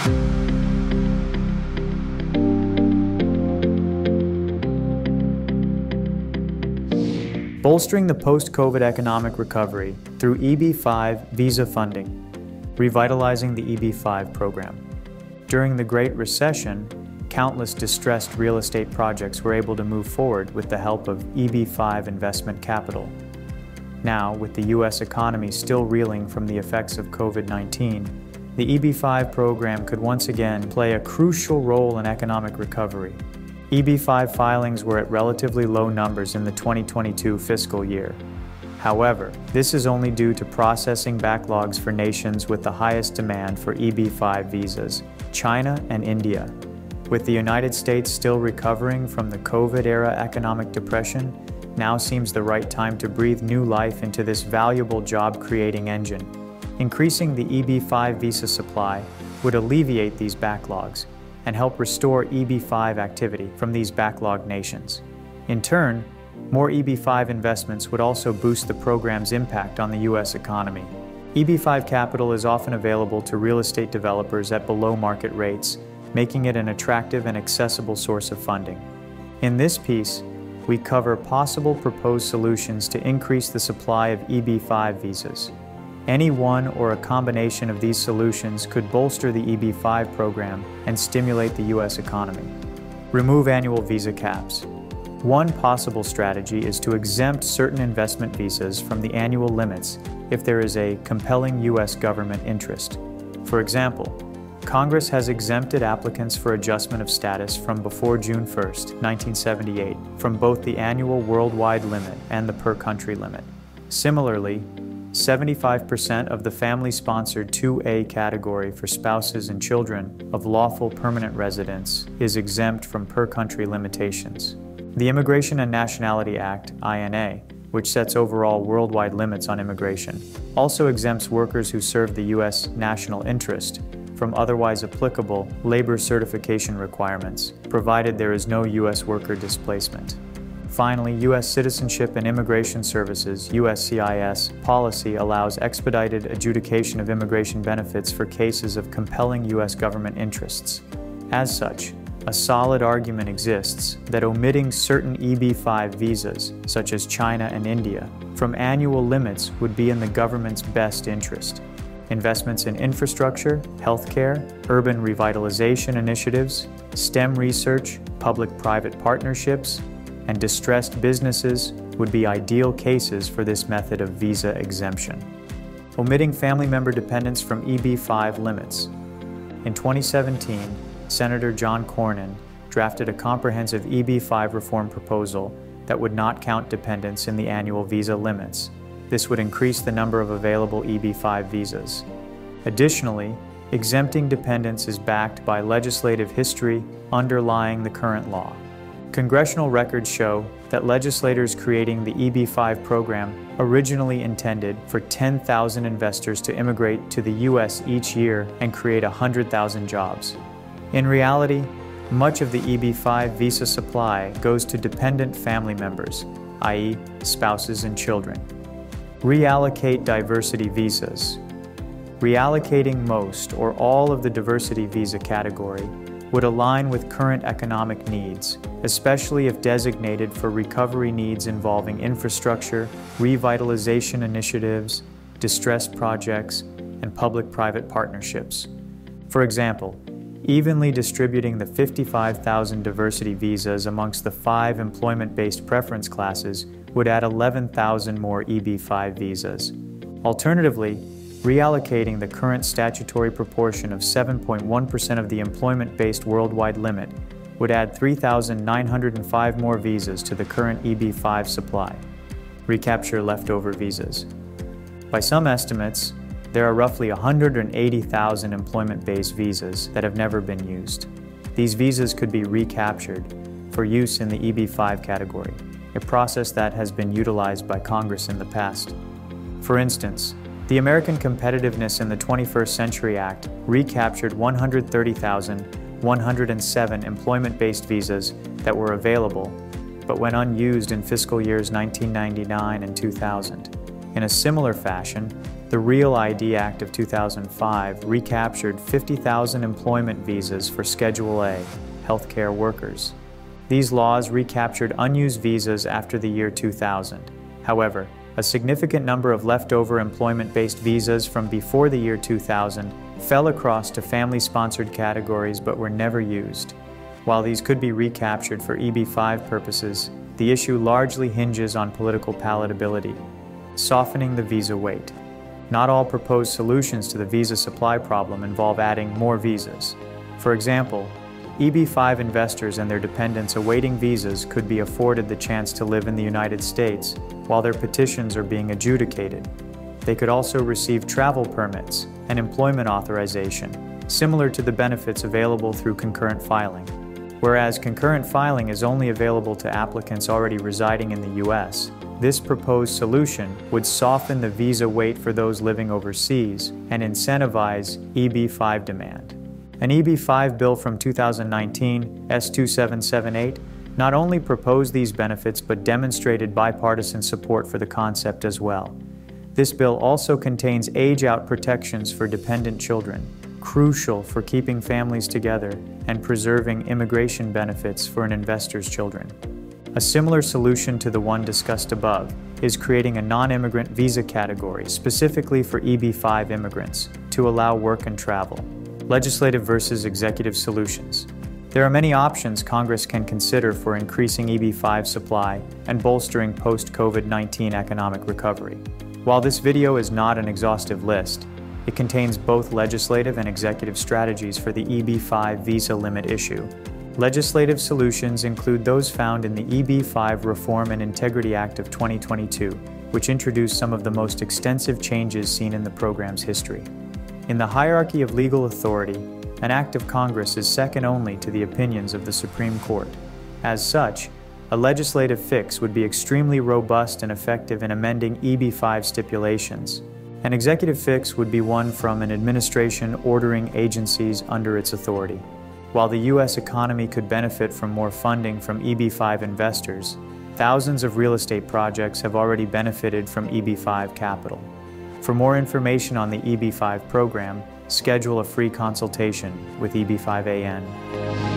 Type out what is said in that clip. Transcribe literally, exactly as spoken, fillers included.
Bolstering the post-COVID economic recovery through E B five visa funding, revitalizing the E B five program. During the Great Recession, countless distressed real estate projects were able to move forward with the help of E B five investment capital. Now, with the U S economy still reeling from the effects of COVID nineteen, the E B five program could once again play a crucial role in economic recovery. E B five filings were at relatively low numbers in the twenty twenty-two fiscal year. However, this is only due to processing backlogs for nations with the highest demand for E B five visas, China and India. With the United States still recovering from the COVID-era economic depression, now seems the right time to breathe new life into this valuable job-creating engine. Increasing the E B five visa supply would alleviate these backlogs and help restore E B five activity from these backlog nations. In turn, more E B five investments would also boost the program's impact on the U S economy. E B five capital is often available to real estate developers at below market rates, making it an attractive and accessible source of funding. In this piece, we cover possible proposed solutions to increase the supply of E B five visas. Any one or a combination of these solutions could bolster the E B five program and stimulate the U S economy. Remove annual visa caps. One possible strategy is to exempt certain investment visas from the annual limits if there is a compelling U S government interest. For example, Congress has exempted applicants for adjustment of status from before June first, nineteen seventy-eight, from both the annual worldwide limit and the per-country limit. Similarly, seventy-five percent of the family-sponsored two A category for spouses and children of lawful permanent residents is exempt from per-country limitations. The Immigration and Nationality Act, I N A, which sets overall worldwide limits on immigration, also exempts workers who serve the U S national interest from otherwise applicable labor certification requirements, provided there is no U S worker displacement. Finally, U S Citizenship and Immigration Services U S C I S policy allows expedited adjudication of immigration benefits for cases of compelling U S government interests. As such, a solid argument exists that omitting certain E B five visas, such as China and India, from annual limits would be in the government's best interest. Investments in infrastructure, healthcare, urban revitalization initiatives, STEM research, public-private partnerships, and distressed businesses would be ideal cases for this method of visa exemption. Omitting family member dependents from E B five limits. In twenty seventeen, Senator John Cornyn drafted a comprehensive E B five reform proposal that would not count dependents in the annual visa limits. This would increase the number of available E B five visas. Additionally, exempting dependents is backed by legislative history underlying the current law. Congressional records show that legislators creating the E B five program originally intended for ten thousand investors to immigrate to the U S each year and create one hundred thousand jobs. In reality, much of the E B five visa supply goes to dependent family members, that is, spouses and children. Reallocate diversity visas. Reallocating most or all of the diversity visa category would align with current economic needs, especially if designated for recovery needs involving infrastructure, revitalization initiatives, distressed projects, and public-private partnerships. For example, evenly distributing the fifty-five thousand diversity visas amongst the five employment-based preference classes would add eleven thousand more E B five visas. Alternatively, reallocating the current statutory proportion of seven point one percent of the employment-based worldwide limit would add three thousand nine hundred five more visas to the current E B five supply. Recapture leftover visas. By some estimates, there are roughly one hundred eighty thousand employment-based visas that have never been used. These visas could be recaptured for use in the E B five category, a process that has been utilized by Congress in the past. For instance, the American Competitiveness in the twenty-first Century Act recaptured one hundred thirty thousand one hundred seven employment-based visas that were available, but went unused in fiscal years nineteen ninety-nine and two thousand. In a similar fashion, The REAL I D Act of two thousand five recaptured fifty thousand employment visas for Schedule A, healthcare workers. These laws recaptured unused visas after the year two thousand. However, a significant number of leftover employment-based visas from before the year two thousand fell across to family-sponsored categories but were never used. While these could be recaptured for E B five purposes, the issue largely hinges on political palatability. Softening the visa weight. Not all proposed solutions to the visa supply problem involve adding more visas. For example, E B five investors and their dependents awaiting visas could be afforded the chance to live in the United States while their petitions are being adjudicated. They could also receive travel permits and employment authorization, similar to the benefits available through concurrent filing. Whereas concurrent filing is only available to applicants already residing in the U S, this proposed solution would soften the visa weight for those living overseas and incentivize E B five demand. An E B five bill from two thousand nineteen, S two seven seven eight, not only proposed these benefits but demonstrated bipartisan support for the concept as well. This bill also contains age-out protections for dependent children, crucial for keeping families together and preserving immigration benefits for an investor's children. A similar solution to the one discussed above is creating a non-immigrant visa category specifically for E B five immigrants to allow work and travel. Legislative versus executive solutions. There are many options Congress can consider for increasing E B five supply and bolstering post-COVID nineteen economic recovery. While this video is not an exhaustive list, it contains both legislative and executive strategies for the E B five visa limit issue. Legislative solutions include those found in the E B five Reform and Integrity Act of twenty twenty-two, which introduced some of the most extensive changes seen in the program's history. In the hierarchy of legal authority, an act of Congress is second only to the opinions of the Supreme Court. As such, a legislative fix would be extremely robust and effective in amending E B five stipulations. An executive fix would be one from an administration ordering agencies under its authority. While the U S economy could benefit from more funding from E B five investors, thousands of real estate projects have already benefited from E B five capital. For more information on the E B five program, schedule a free consultation with E B five A N.